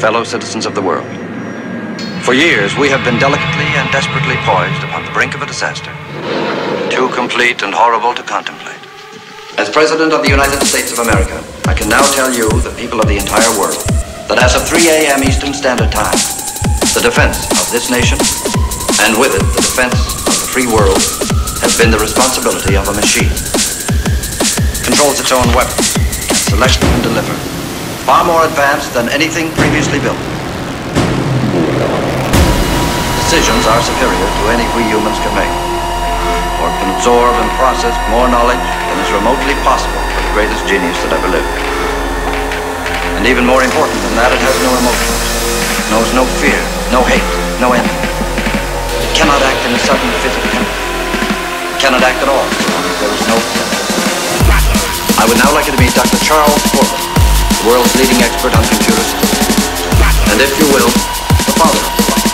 fellow citizens of the world. For years, we have been delicately and desperately poised upon the brink of a disaster, too complete and horrible to contemplate. As President of the United States of America, I can now tell you, the people of the entire world, that as of 3 a.m. Eastern Standard Time, the defense of this nation, and with it the defense of the free world, has been the responsibility of a machine. Controls its own weapons, can select and deliver, far more advanced than anything previously built. Decisions are superior to any we humans can make, or can absorb and process more knowledge than is remotely possible for the greatest genius that ever lived. And even more important than that, it has no emotions, knows no fear, no hate, no envy. It cannot act in a sudden fit of temper. It cannot act at all so long as there is no threat. I would now like you to meet Dr. Charles Portman, the world's leading expert on computer systems, and if you will, the father of the problem.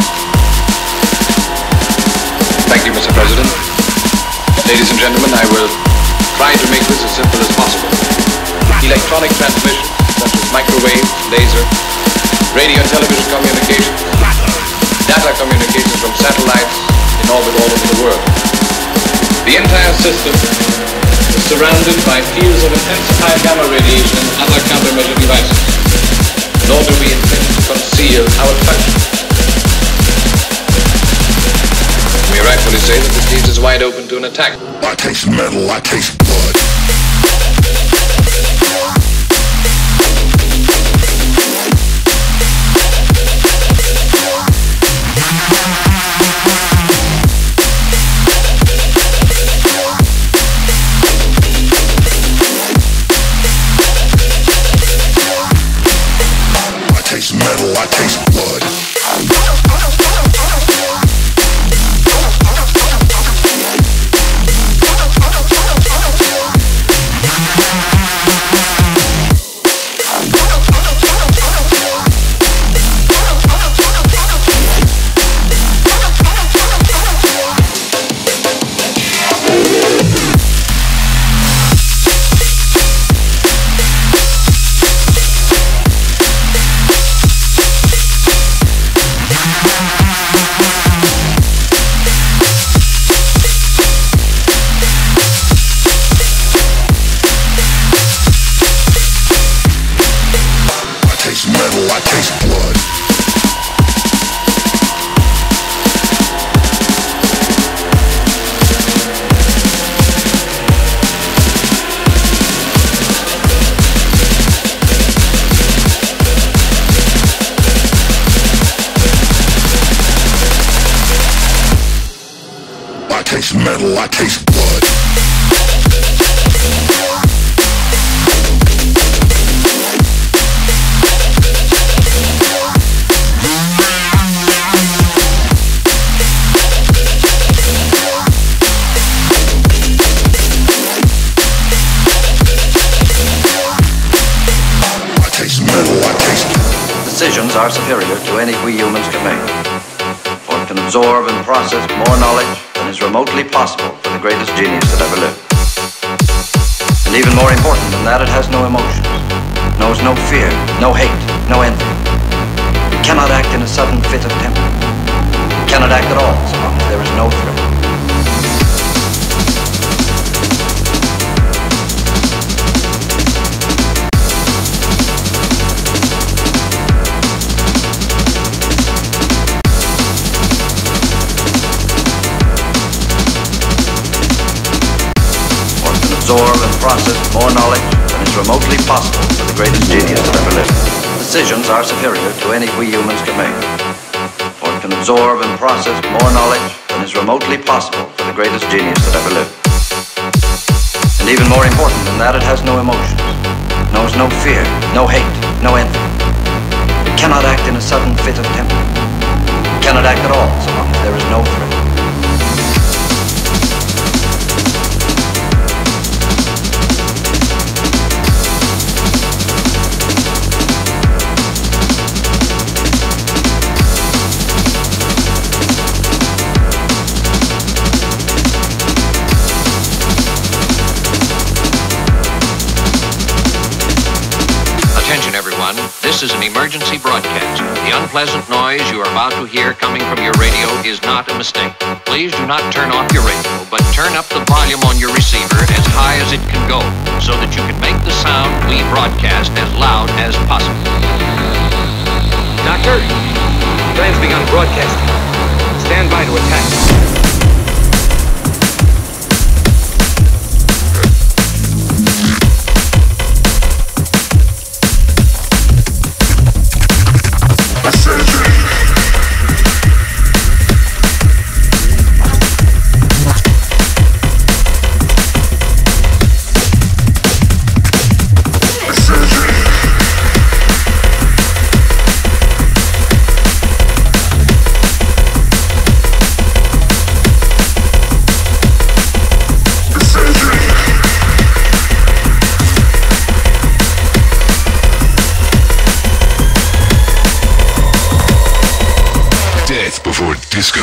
Thank you, Mr. President. Ladies and gentlemen, I will try to make this as simple as possible. Electronic transmission, such as microwave, laser, radio and television communications, data communications from satellites in orbit all over the world. The entire system is surrounded by fields of intensified gamma radiation and other countermeasure devices. Nor do we intend to conceal how it functions. We rightfully say that this leaves us wide open to an attack. I taste metal, I taste blood. I taste metal, I taste blood. I taste blood. I taste metal, I taste blood. Decisions are superior to any we humans can make, for it can absorb and process more knowledge than is remotely possible for the greatest genius that ever lived. And even more important than that, it has no emotions, knows no fear, no hate, no envy. It cannot act in a sudden fit of temper. It cannot act at all so long as there is no threat. Absorb and process more knowledge than is remotely possible for the greatest genius that ever lived. Decisions are superior to any we humans can make, for it can absorb and process more knowledge than is remotely possible for the greatest genius that ever lived. And even more important than that, it has no emotions, knows no fear, no hate, no envy. It cannot act in a sudden fit of temper. It cannot act at all so long as there is no threat. This is an emergency. emergency broadcast. The unpleasant noise you are about to hear coming from your radio is not a mistake. Please do not turn off your radio, but turn up the volume on your receiver as high as it can go, so that you can make the sound we broadcast as loud as possible. Doctor, plan's begun broadcasting. Stand by to attack. Disco.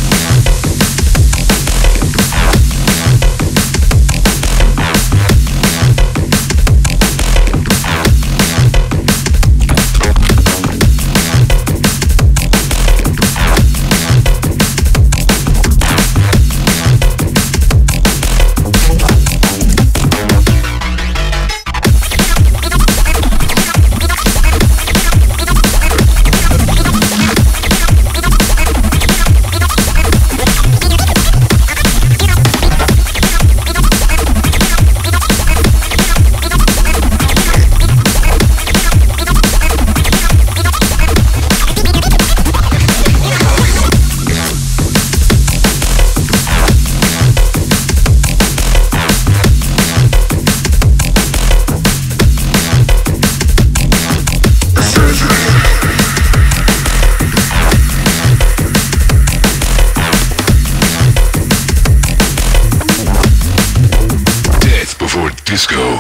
Disco.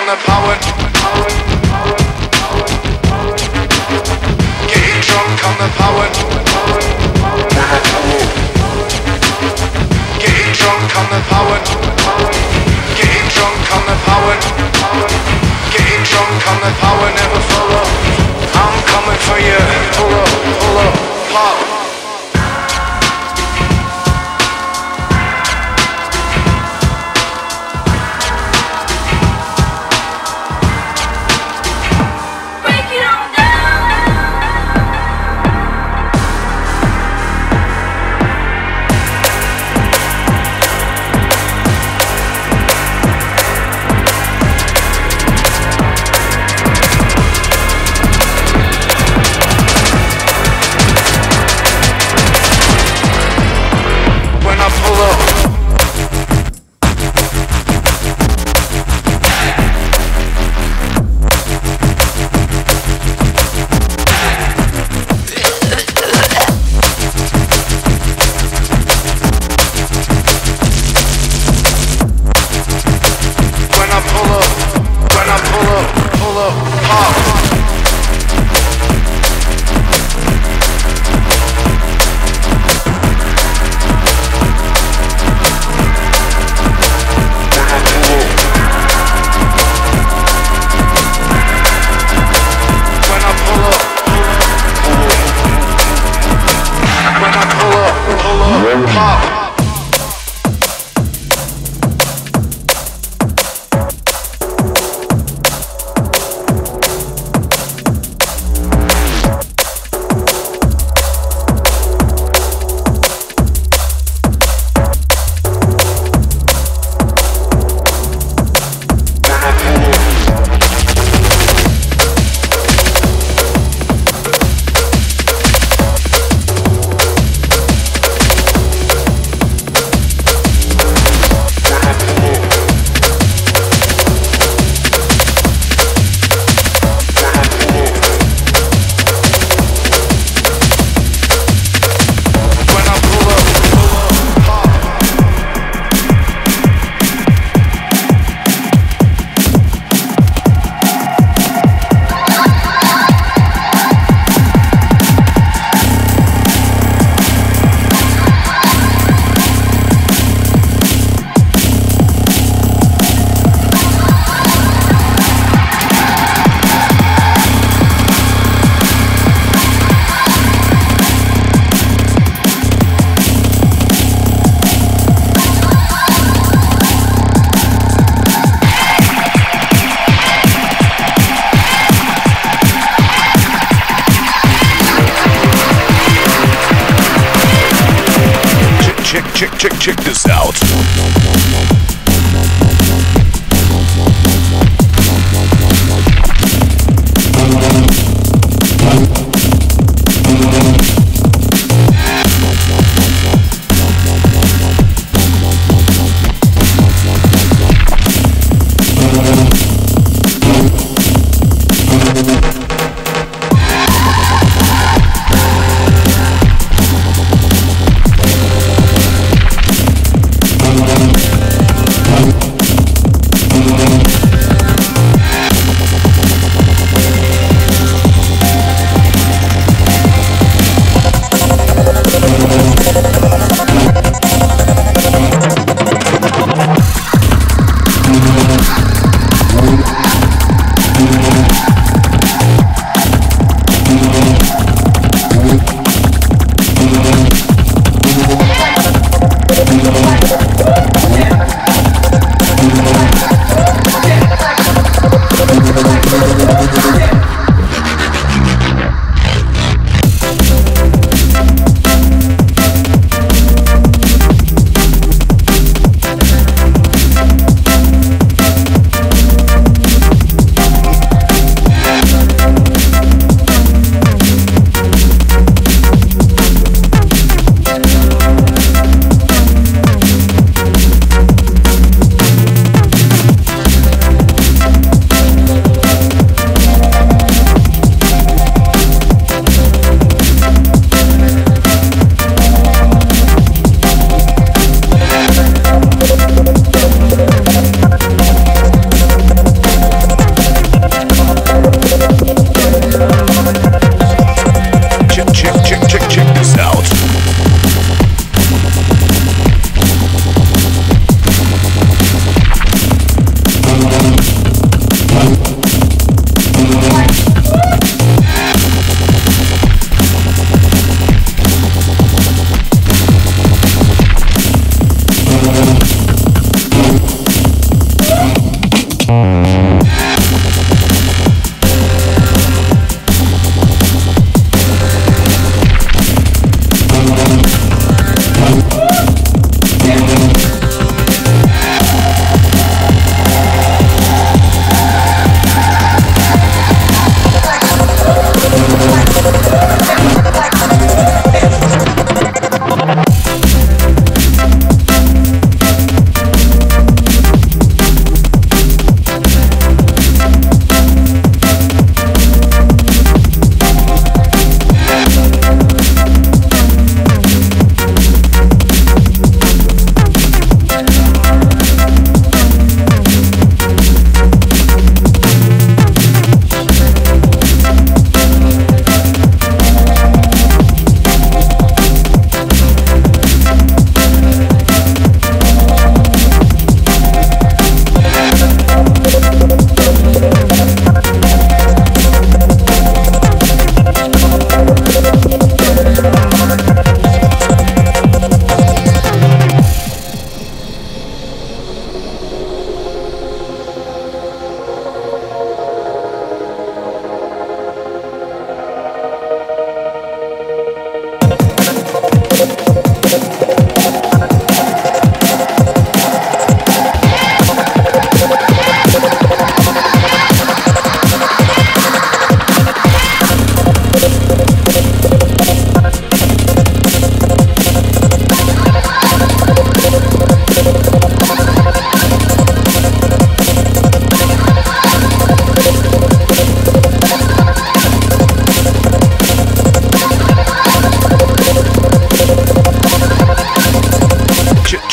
the power. Getting drunk on the power. Getting drunk on the power. Getting drunk on the power. Getting drunk on the power, never follow. I'm coming for you. Pull up, pop. Check this out.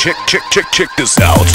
Check this out.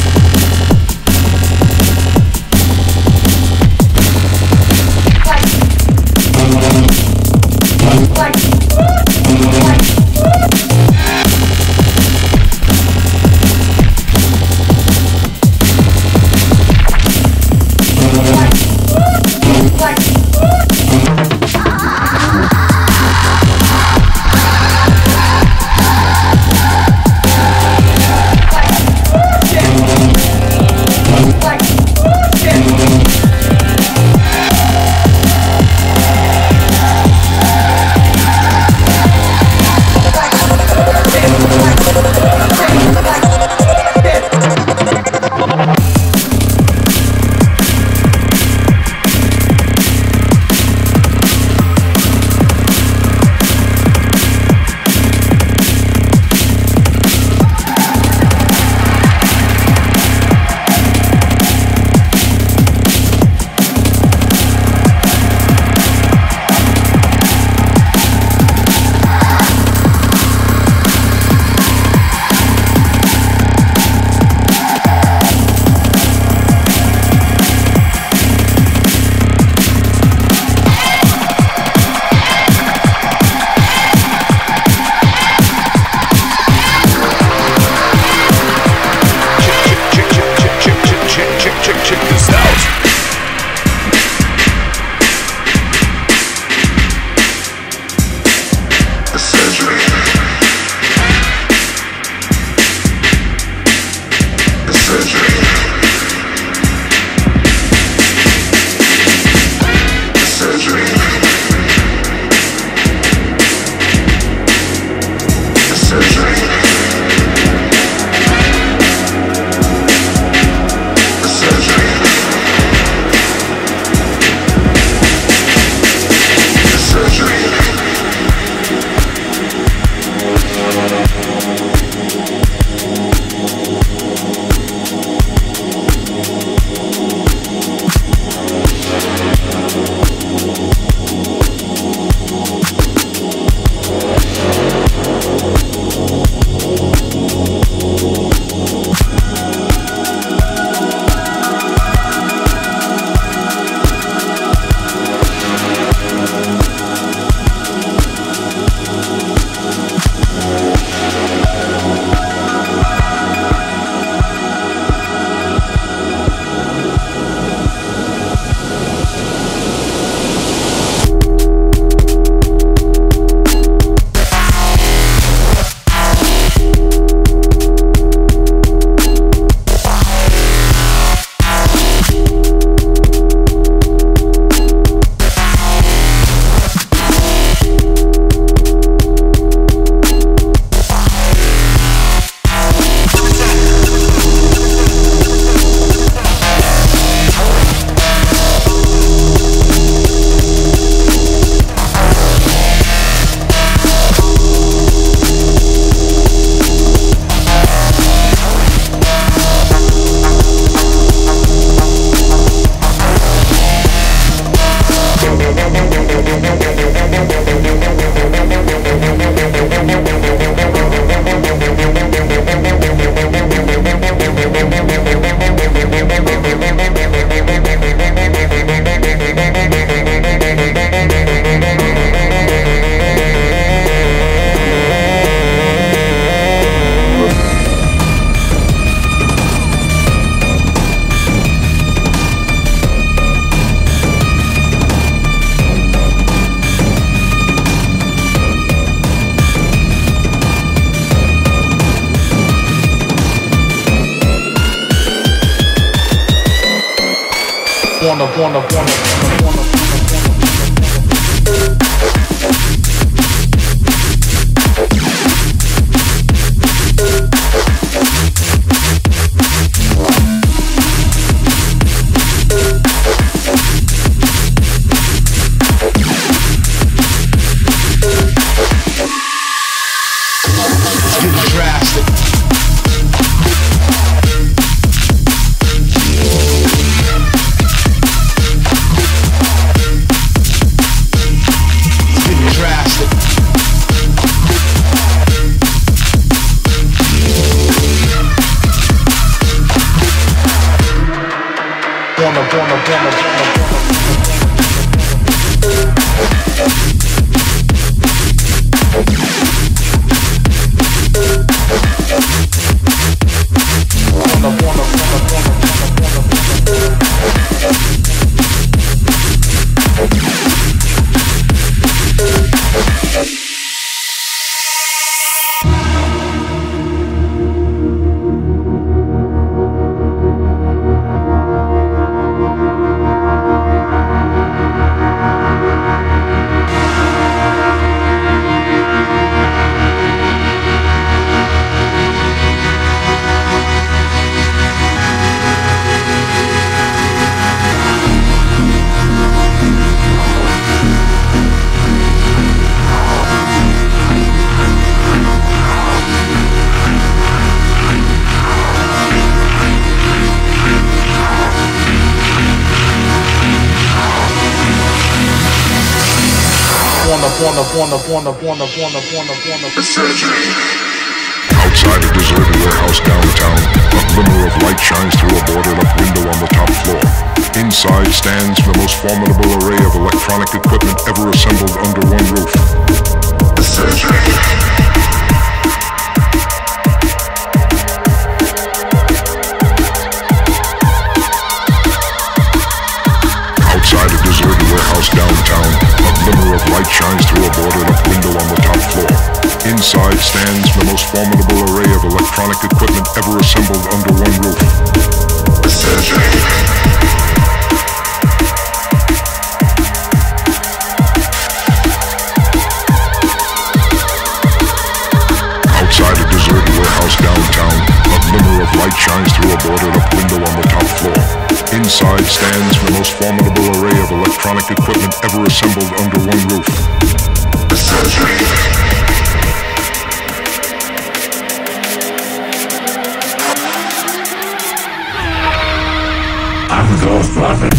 wanna. Outside a deserted warehouse downtown, a glimmer of light shines through a boarded-up window on the top floor. Inside stands the most formidable array of electronic equipment ever assembled under one roof. The surgery. Outside a deserted warehouse downtown, a glimmer of light shines through a boarded-up window on the top floor. Inside stands the most formidable array of electronic equipment ever assembled under one roof. The surgery. Outside a deserted warehouse downtown, a glimmer of light shines through a boarded-up window on the top floor. Inside stands the most formidable array of electronic equipment ever assembled under one roof. The surgery. I'm the Ghost Prophet.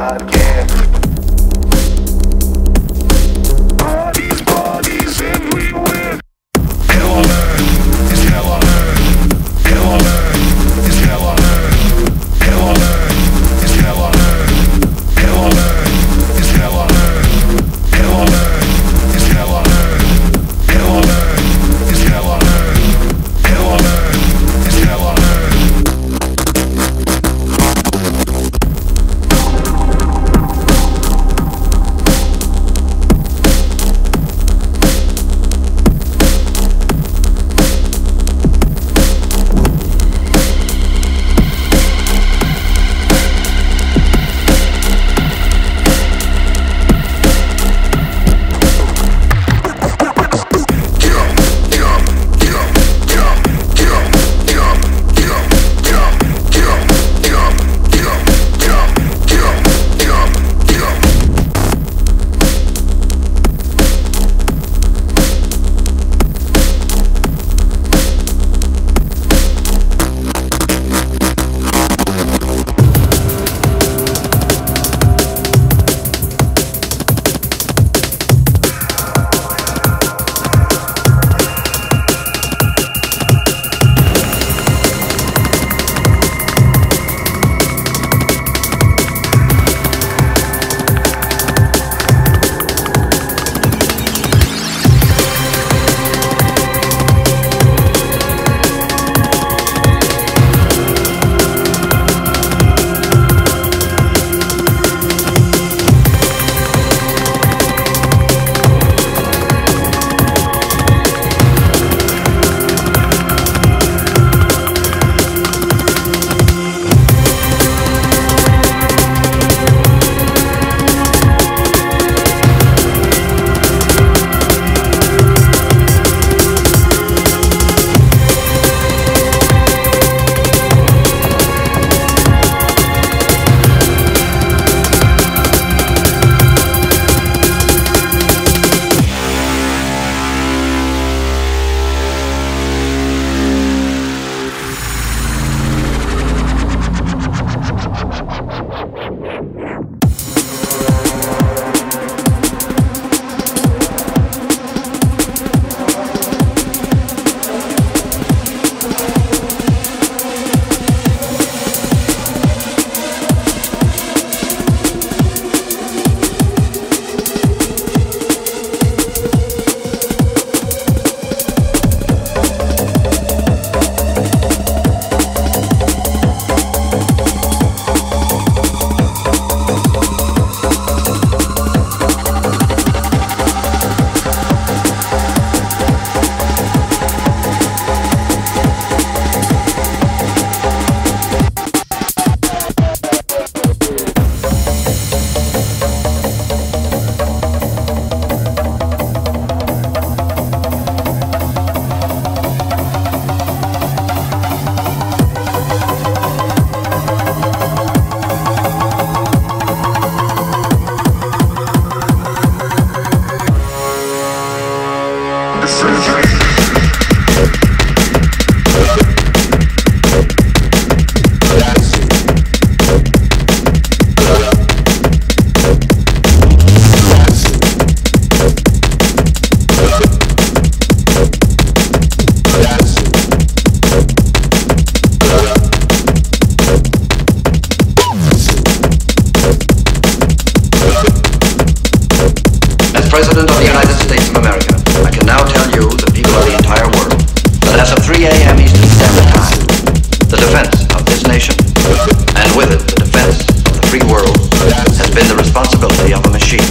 President of the United States of America, I can now tell you, the people of the entire world, that as of 3 a.m. Eastern Standard Time, the defense of this nation, and with it the defense of the free world, has been the responsibility of a machine.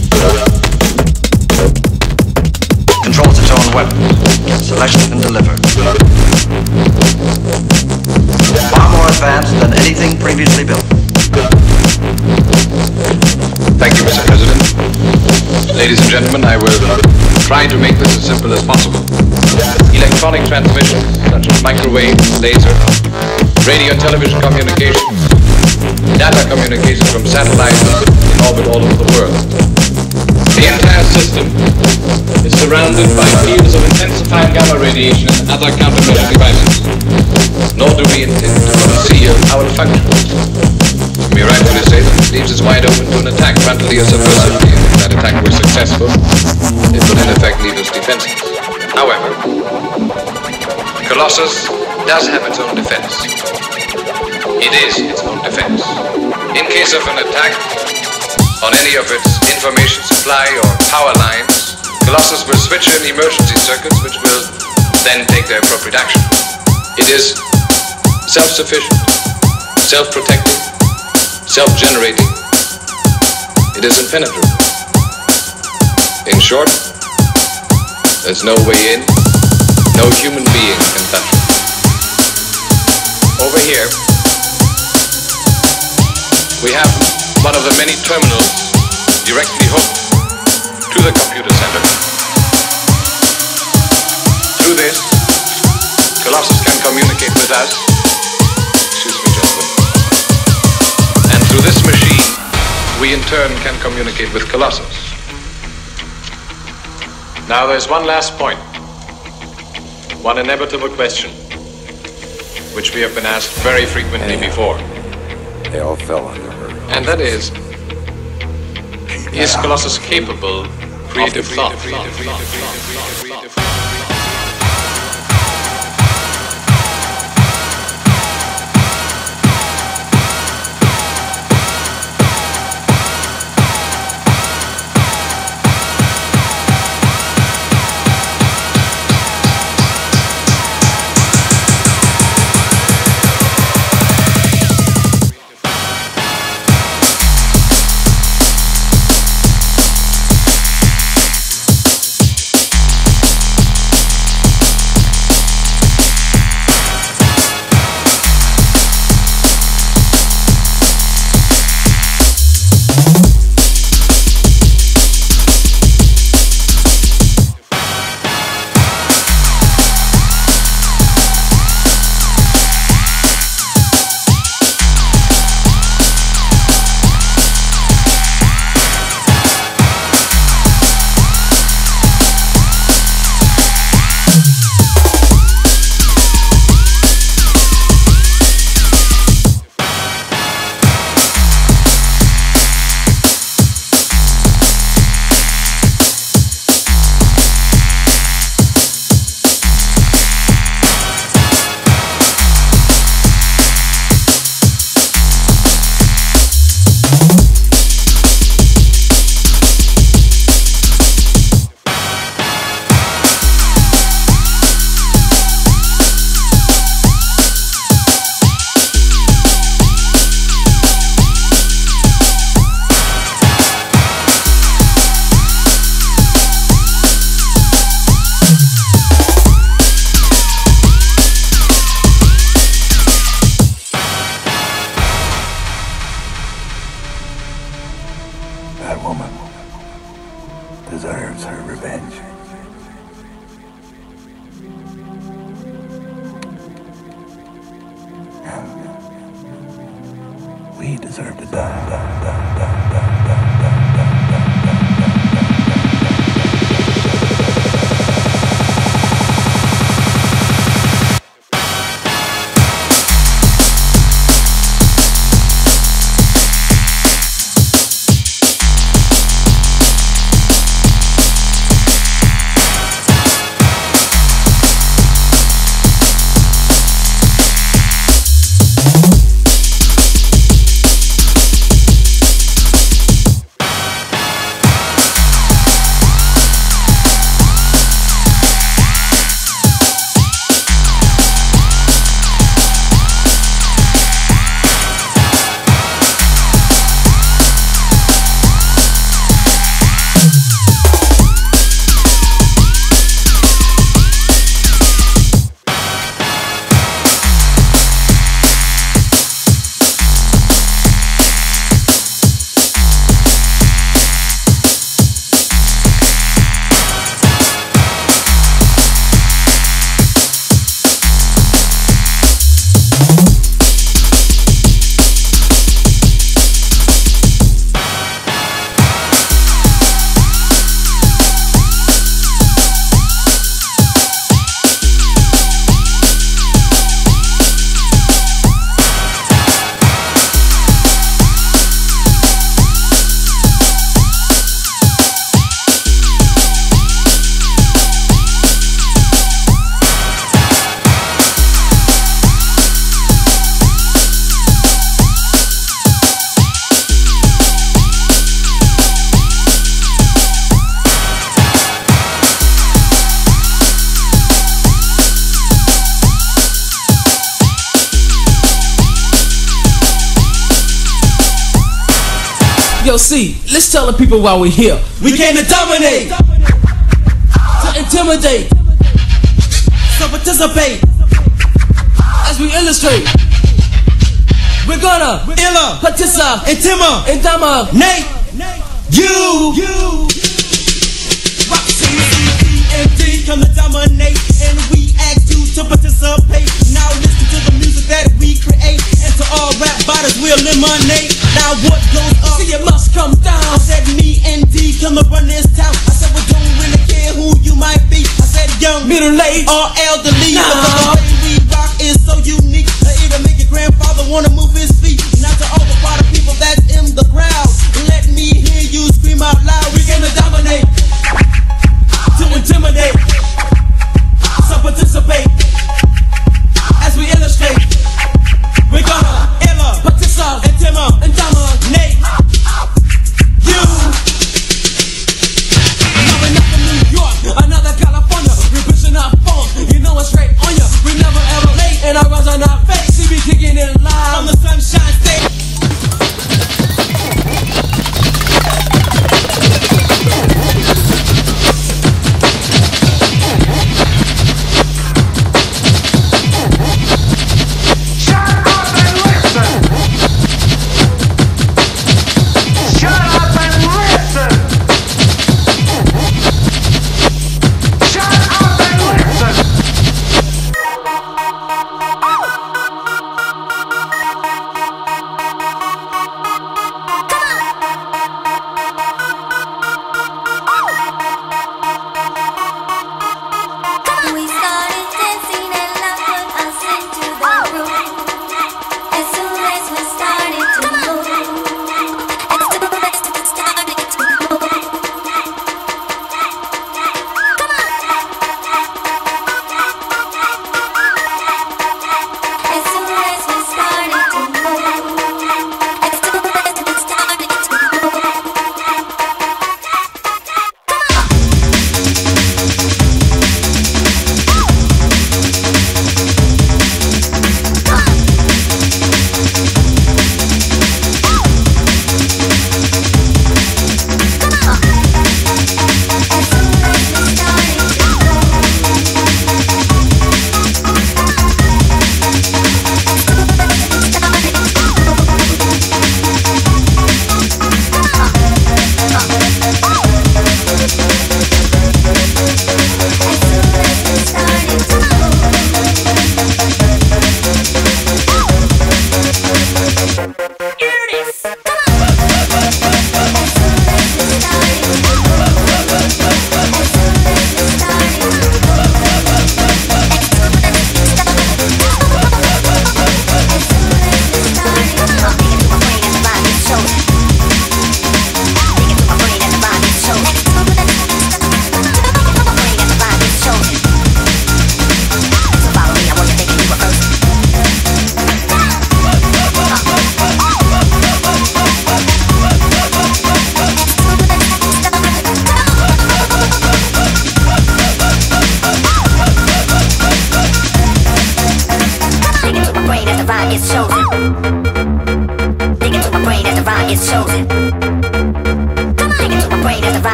Controls its own weapons, can select and deliver. Far more advanced than anything previously built. Thank you, Mr. President. Ladies and gentlemen, I will try to make this as simple as possible. Electronic transmissions, such as microwave, laser, radio and television communications, data communications from satellites in orbit all over the world. The entire system is surrounded by fields of intensifying gamma radiation and other countermeasure devices. Nor do we intend to conceal how it functions. may rightfully say that it leaves us wide open to an attack rapidly or subversively, and if that attack were successful, it would in effect leave us defenseless. However, Colossus does have its own defense. It is its own defense. In case of an attack on any of its information supply or power lines, Colossus will switch in emergency circuits which will then take their appropriate action. It is self-sufficient, self-protecting, self-generating. It is impenetrable. In short, there's no way in, no human being can touch it. Over here, we have one of the many terminals directly hooked to the computer center. Through this, Colossus can communicate with us. Excuse me, gentlemen. And through this machine, we in turn can communicate with Colossus. Now there's one last point. One inevitable question, which we have been asked very frequently before. They all fell under her. And that is Colossus capable of creative thought? That woman deserves her revenge. And we deserve to die. Yo, see, let's tell the people why we're here. We came to dominate, to intimidate, so participate as we illustrate. We're gonna participate, intimidate you. Rock CMD come to dominate, and we ask you to participate. Now listen to the music that we create, and to all rap bodies we'll eliminate. Now what goes up, see it must come down. I said me and D come to run this town. I said we don't really care who you might be. I said young, middle-aged, or elderly. Nah. The way we rock is so unique. It'll make your grandfather wanna move his feet. Now to all the party people that's in the crowd, let me hear you scream out loud. We came to dominate, to intimidate, so participate as we illustrate. We're gonna participate, intimidate you. Now we're not from New York, another California. We're pushing our phone, you know it's straight on ya. We never ever late, and our runs are not fake. See we kicking it live on the Sunshine State.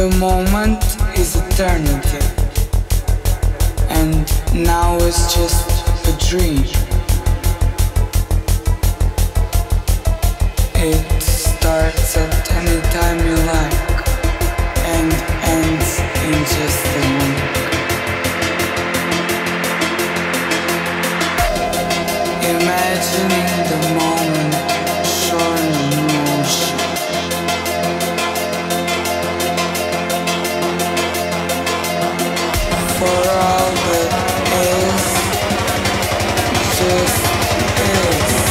The moment is eternity, and now it's just a dream. It starts at any time you like and ends in just a wink. Imagining the moment shorn of motion. For all that is, just is.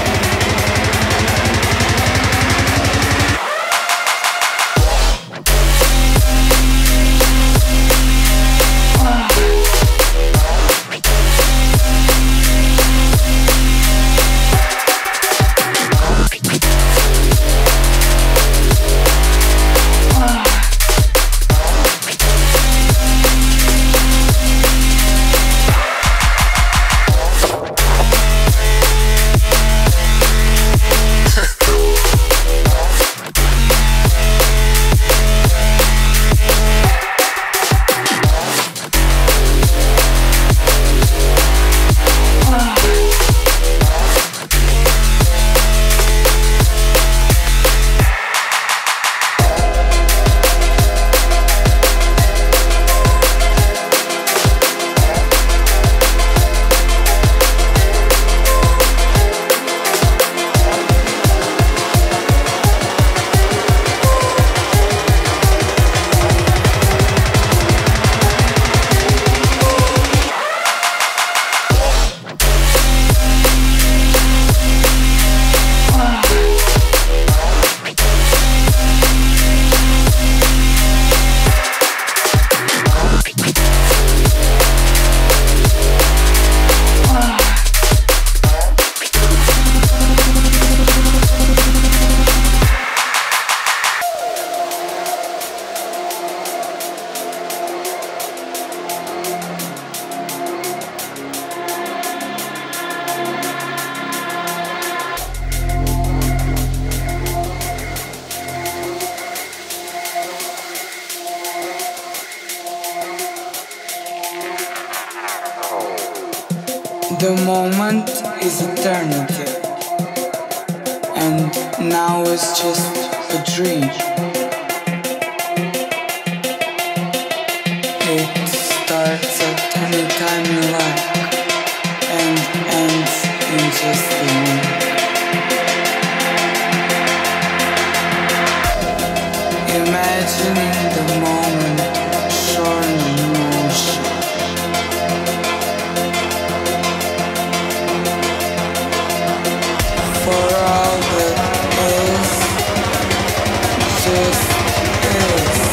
The moment is eternity, and now it's just a dream. It starts at any time you like and ends in just a wink. Imagining the moment shorn of motion. For all that is, just is.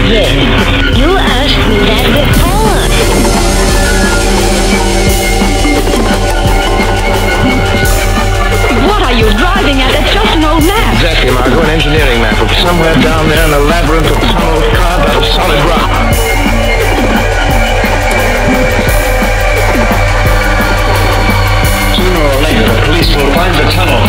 Yes. You asked me that before. What are you driving at? It's just an old map. Exactly, Margot, an engineering map of somewhere down there in a labyrinth of tunnels carved out of solid rock. Sooner or later, the police will find the tunnel.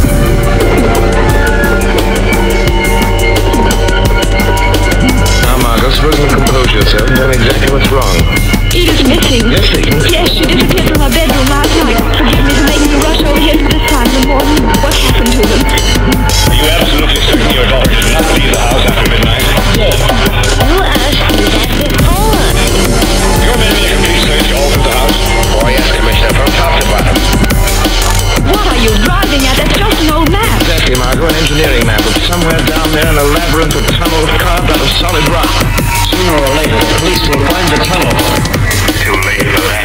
Now, Margot, suppose you compose yourself and tell me exactly what's wrong. Edith's missing. Yes, Edith? Yes, she disappeared from her bedroom last night. Forgive me for making you rush over here this time in the morning. What happened to them? Are you absolutely certain your daughter did not leave the house after midnight? Yes. You asked me that before. Your men made a complete search all through the house? Oh, yes, Commissioner, from top to bottom. What are you driving at? That's just an old map. Exactly, Margot, an engineering map of somewhere down there in a labyrinth of tunnels carved out of solid rock. Sooner or later, the police will find the tunnel. Too late for that.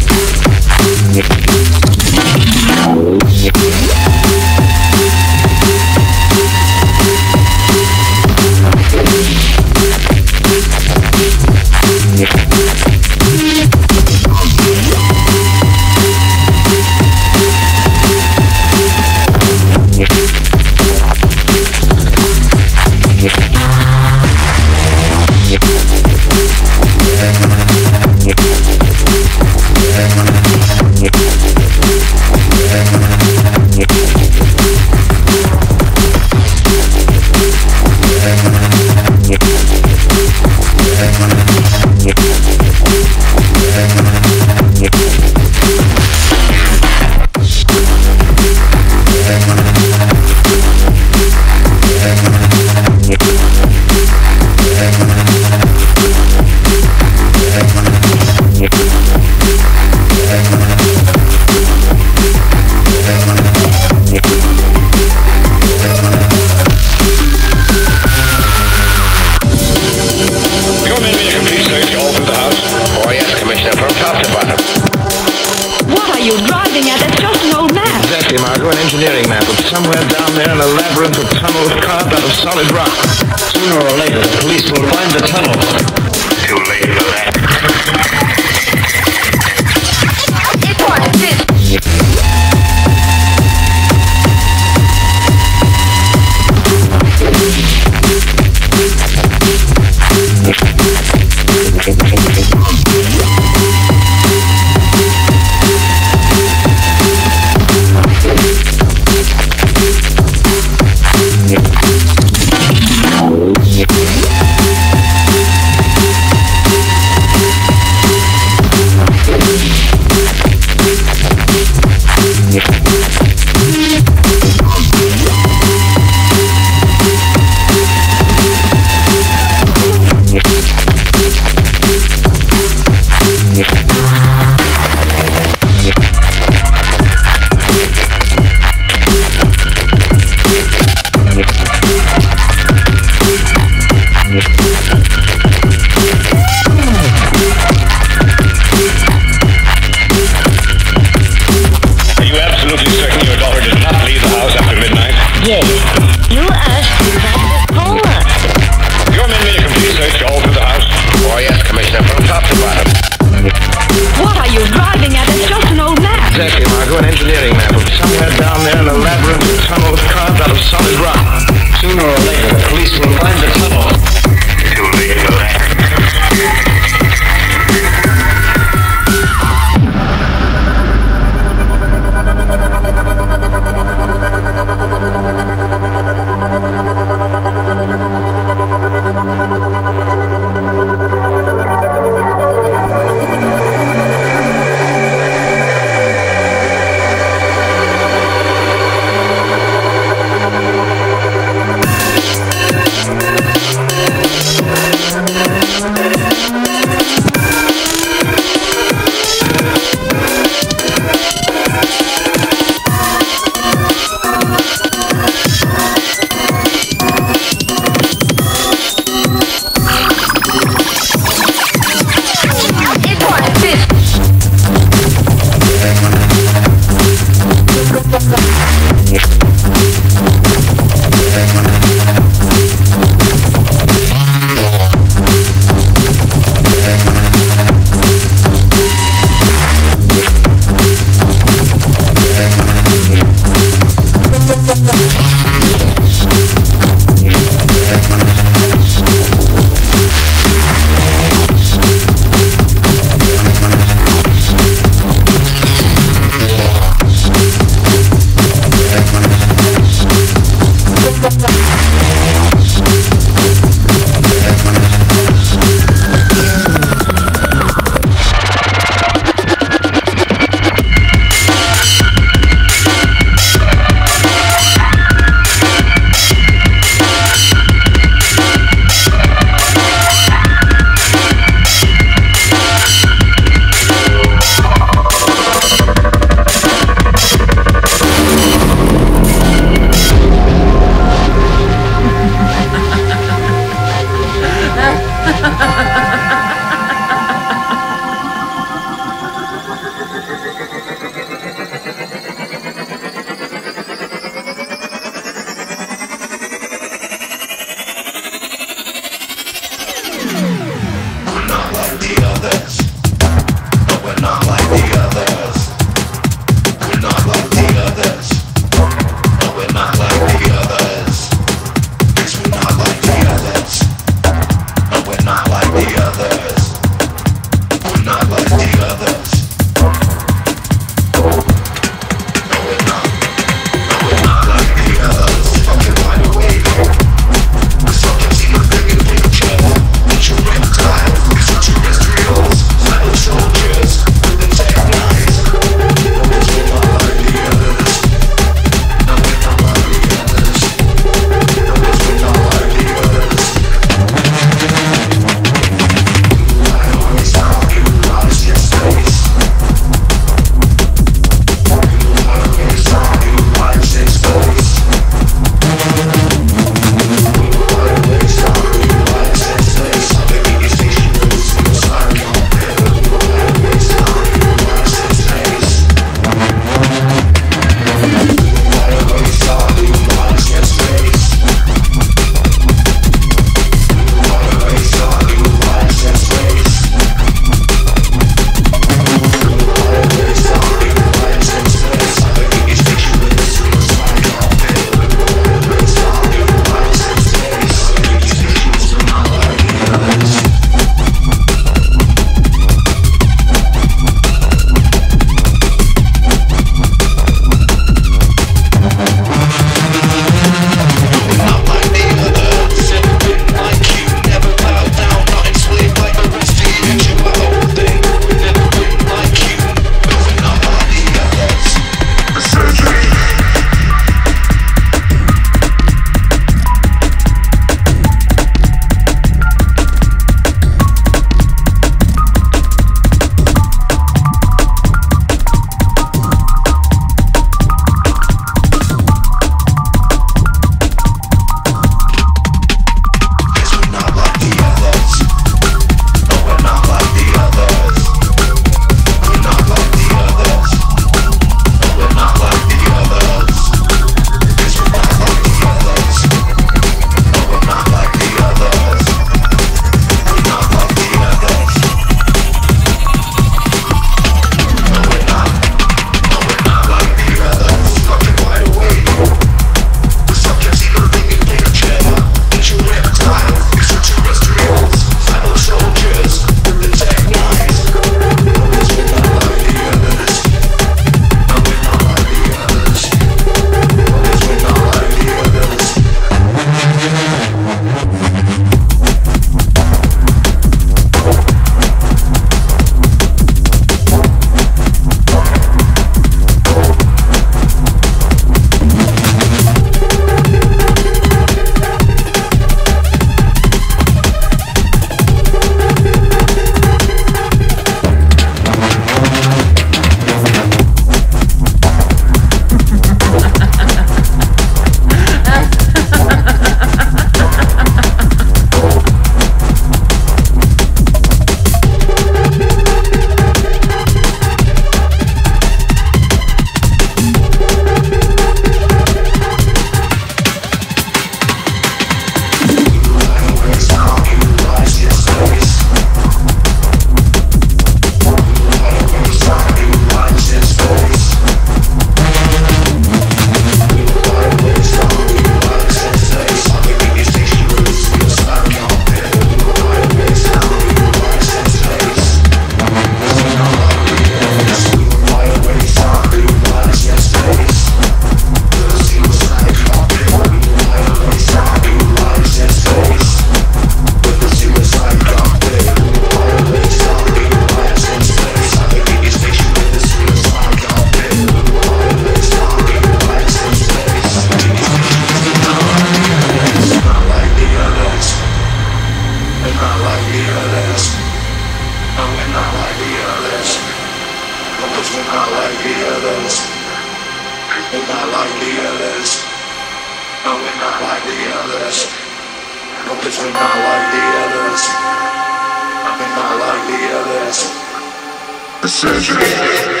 We're not like the others. No, we're not like the others. No, 'cause we're not like the others. We're not like the others. Decision.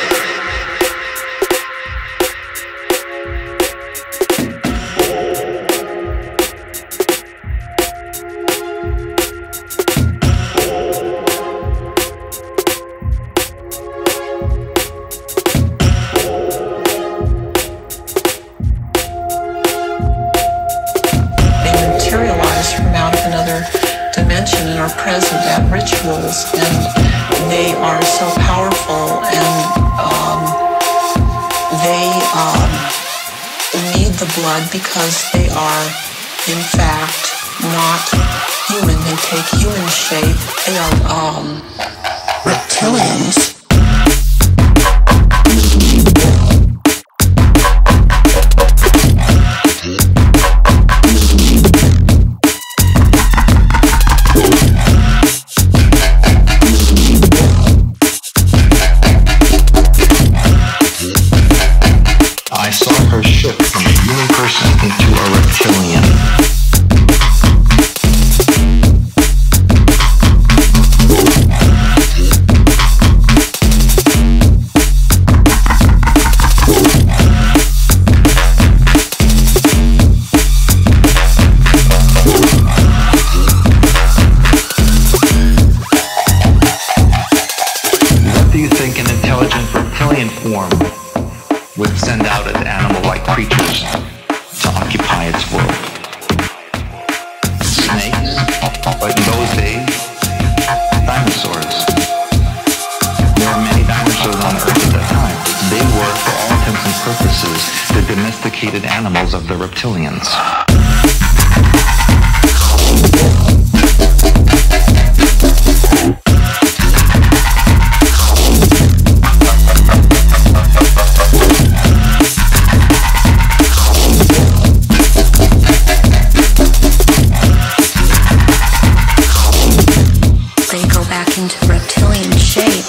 Present at rituals, and they are so powerful, and they need the blood because they are in fact not human. They take human shape. They are reptilians. Animals of the reptilians. They go back into reptilian shape.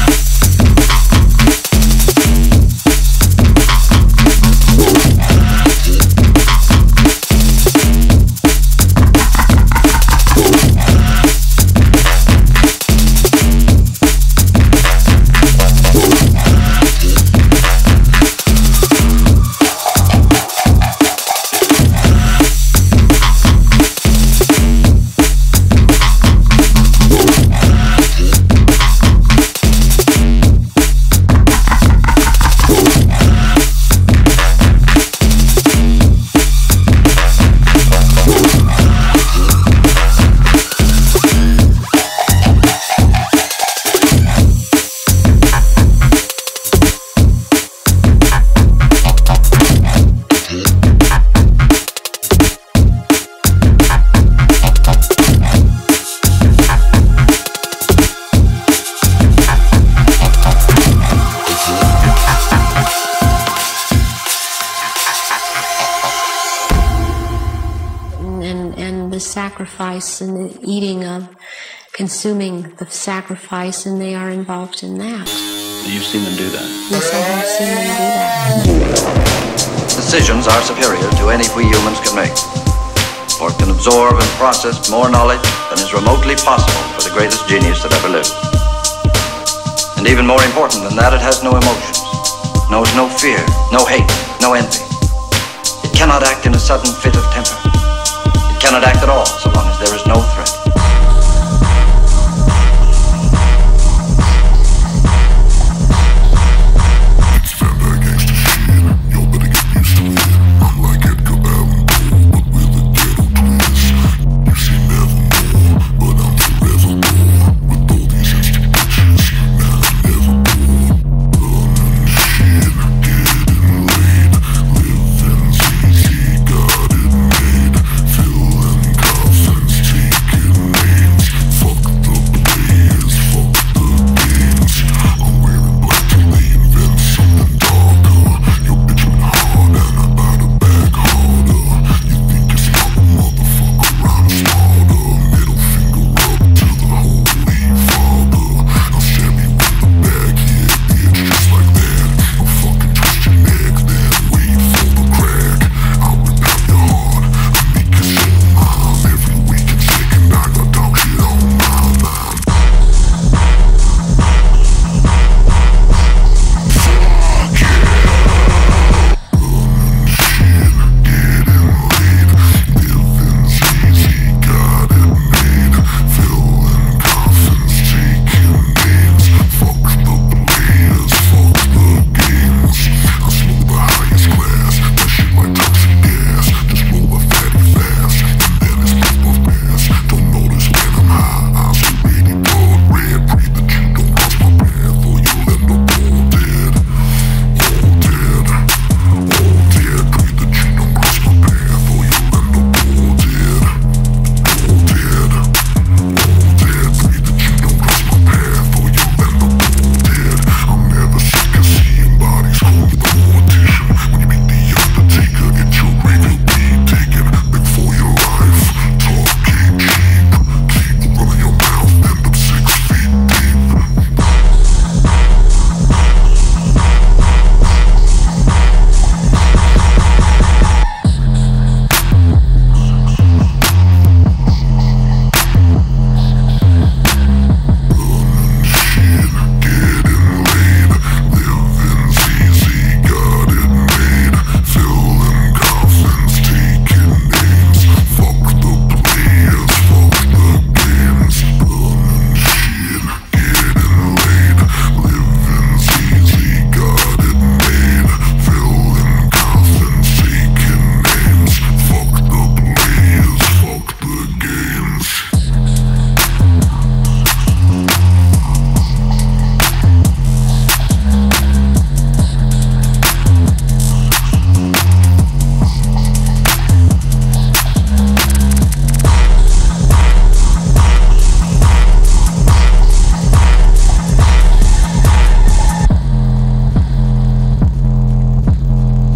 Sacrifice and the eating of, consuming the sacrifice, and they are involved in that. You've seen them do that? Yes, I have seen them do that. Decisions are superior to any we humans can make, or can absorb and process more knowledge than is remotely possible for the greatest genius that ever lived. And even more important than that, it has no emotions, knows no fear, no hate, no envy. It cannot act in a sudden fit of temper. Cannot act at all so long as there is no threat. Taking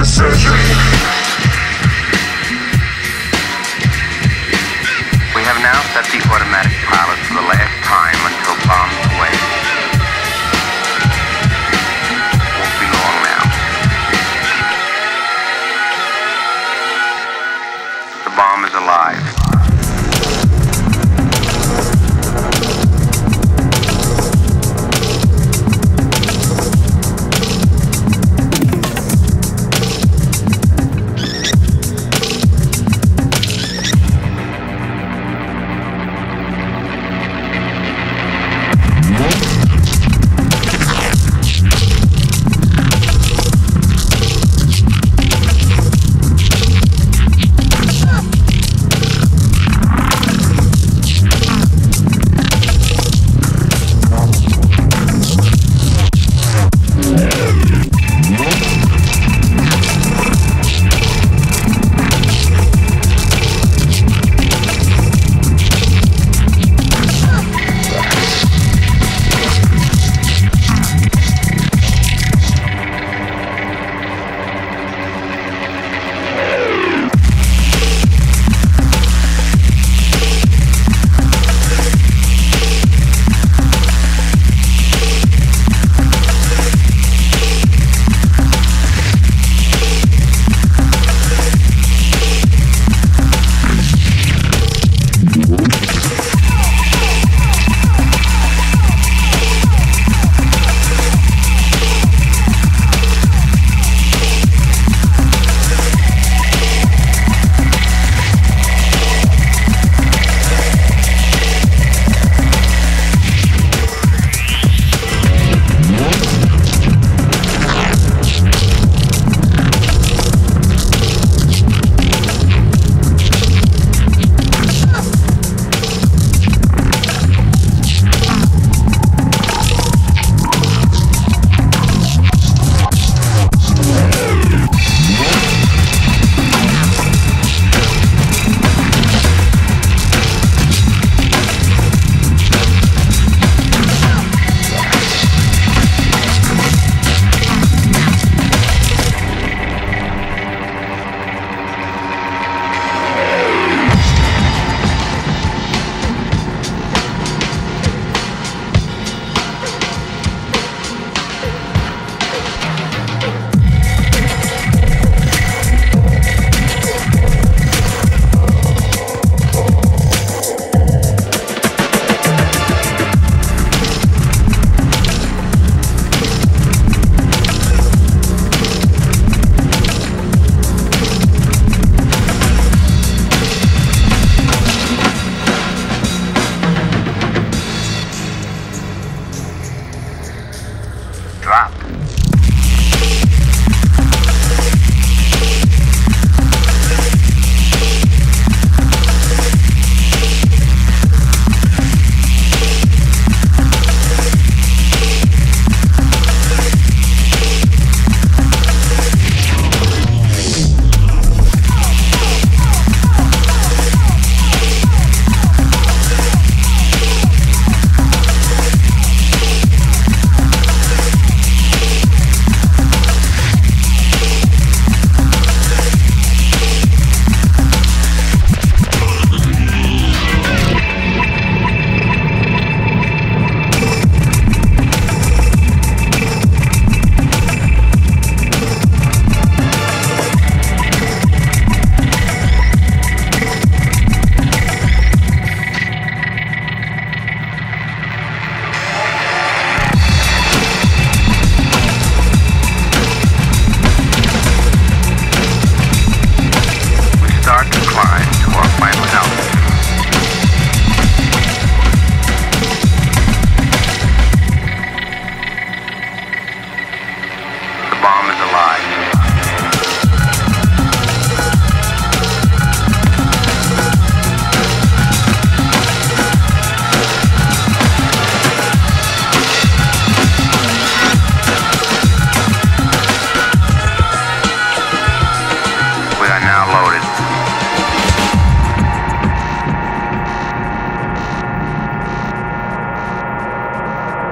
the surgery. We have now set the automatic pilot for the last time until bomb's away. Won't be long now. The bomb is alive.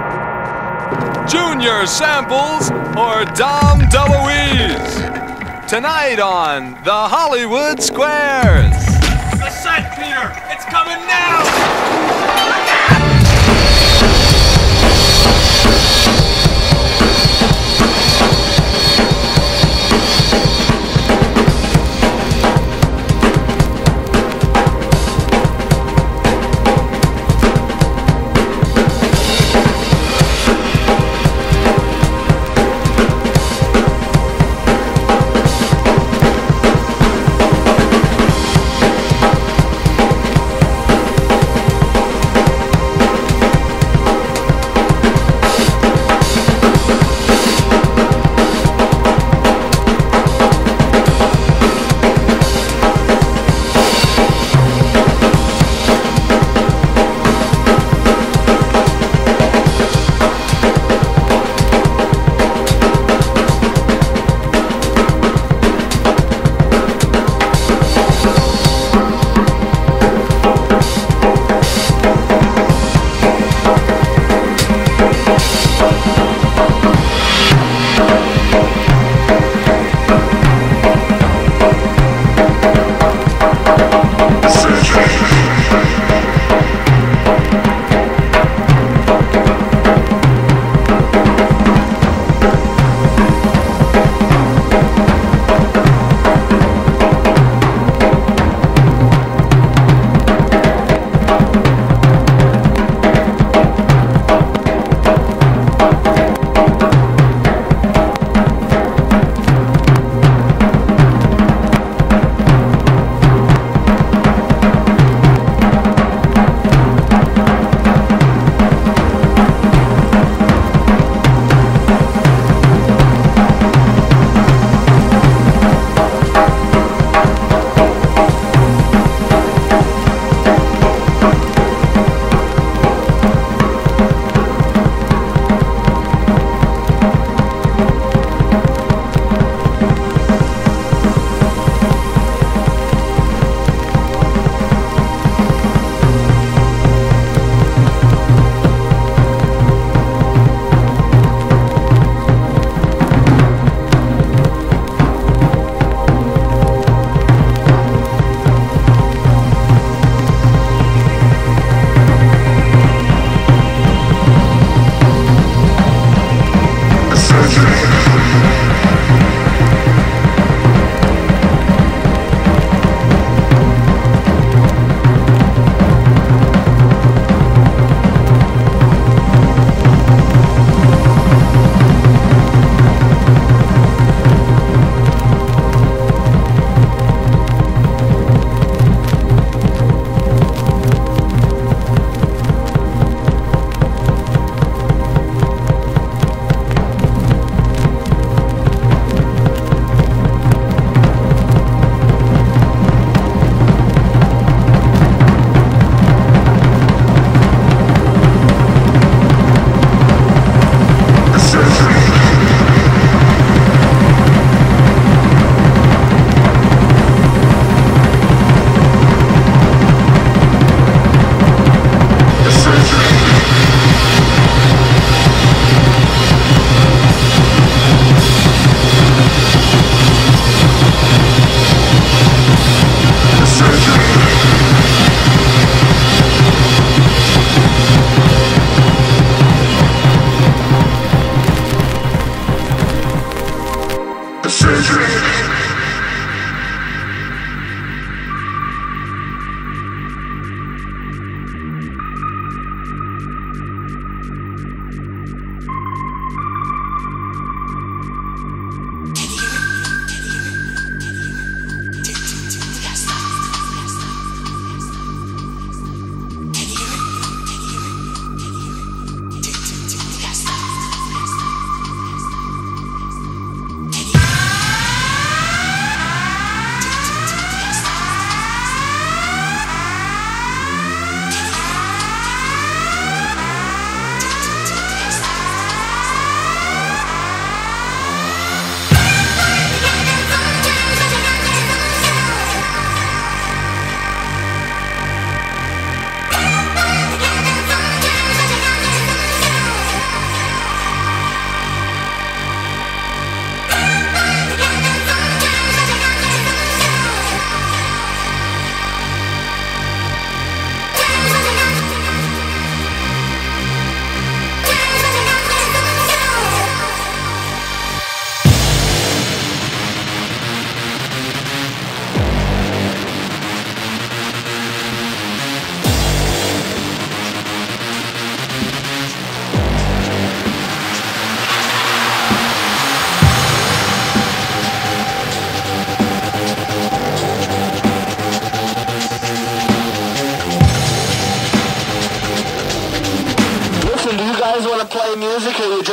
Junior Samples or Dom DeLuise. Tonight on the Hollywood Squares. The set, Peter! It's coming now!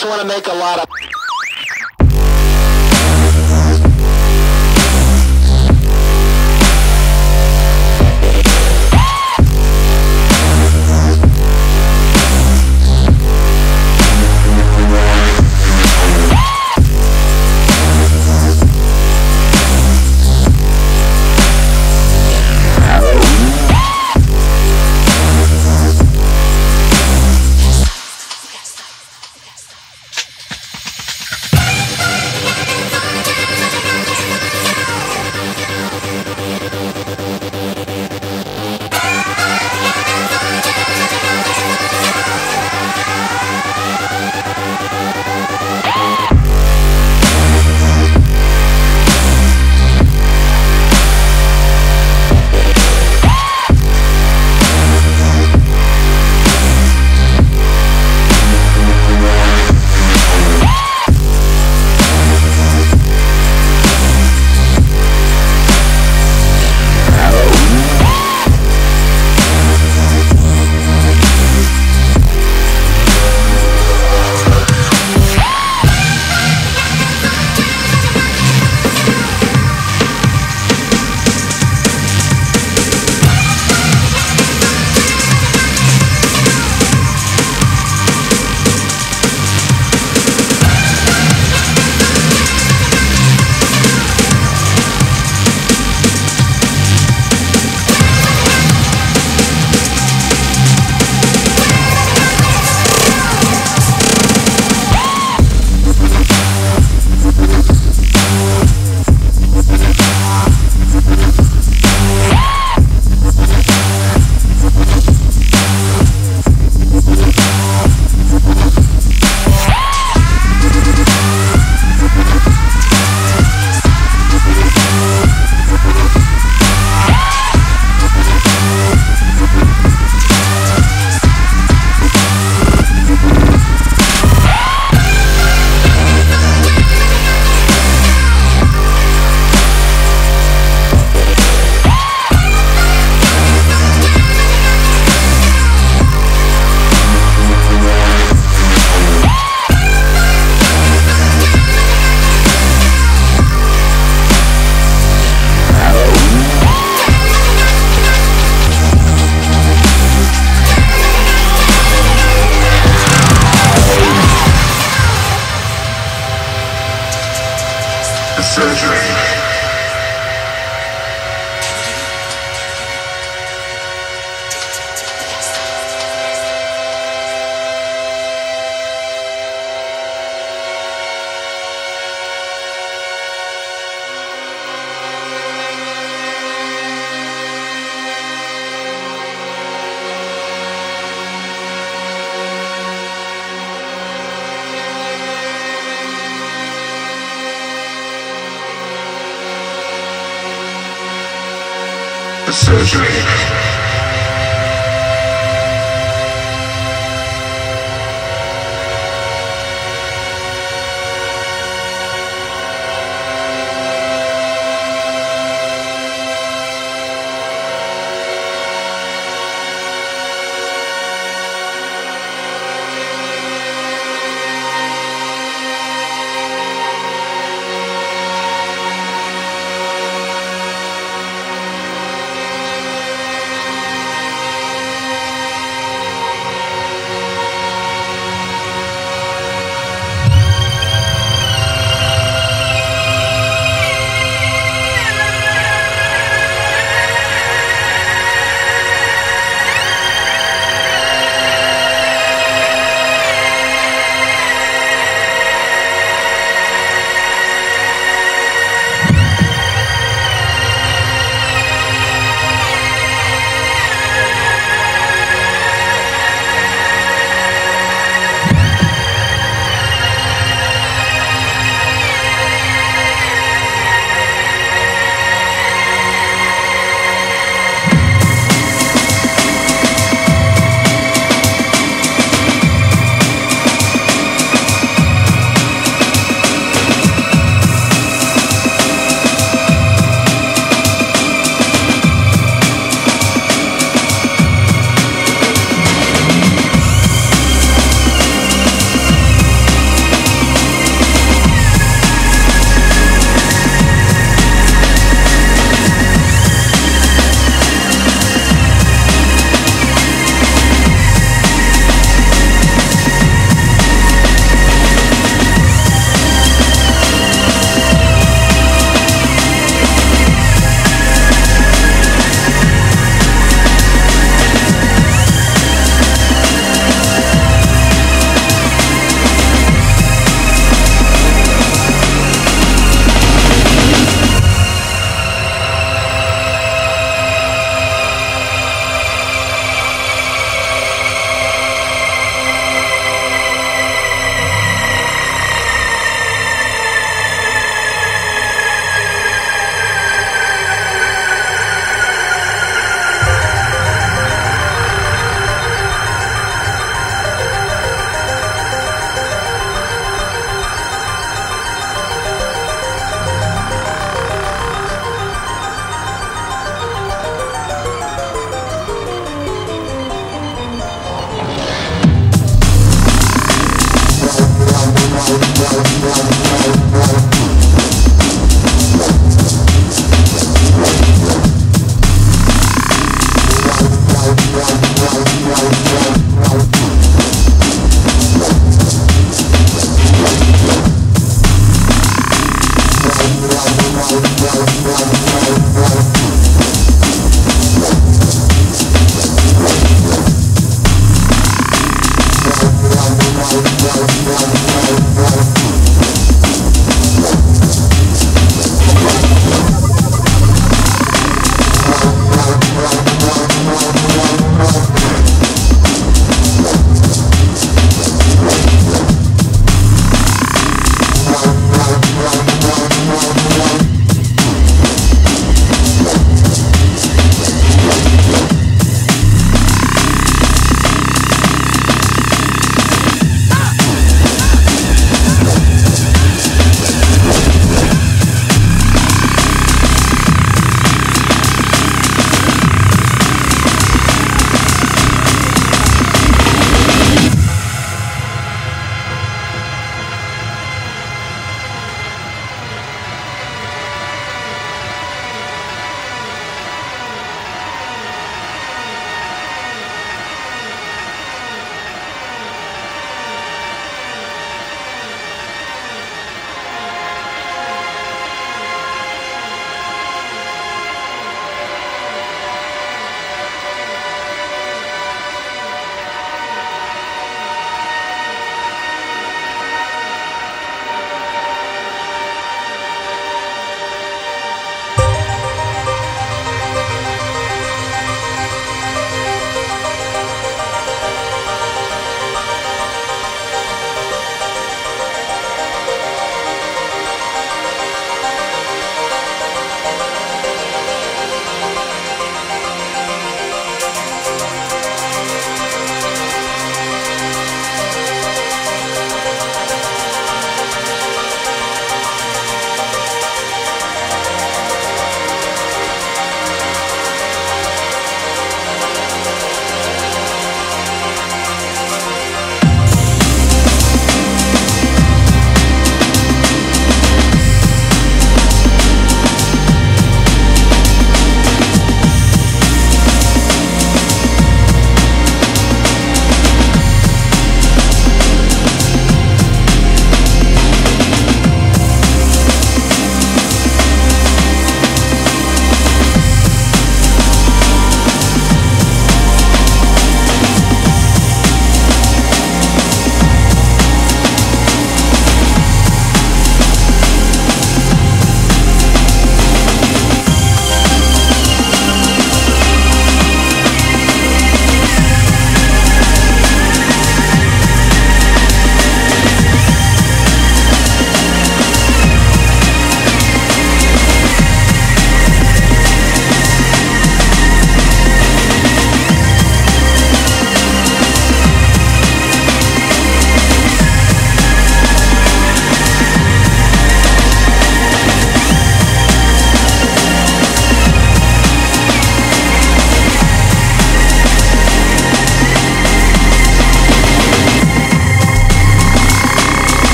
just want to make a lot of... The surgery.